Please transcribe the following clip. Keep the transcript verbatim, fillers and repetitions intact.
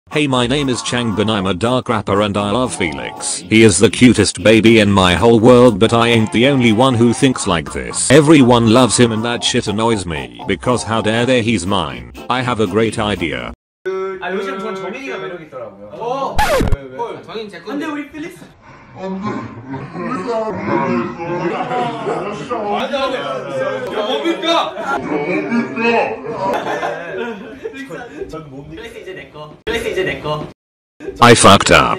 Hey, my name is Changbin, I'm a dark rapper and I love Felix. He is the cutest baby in my whole world, but I ain't the only one who thinks like this. Everyone loves him and that shit annoys me because how dare they, he's mine. I have a great idea. 아 요즘 전 정인이가 매력 있더라고요. 어. 헐. 정인 제 건데. 근데 우리 필릭스. 안돼. 안돼 안돼. 야 뭡니까? 뭡니까? 전 뭡니까? 필릭스 이제 내 거. 필릭스 이제 내 거. I fucked up.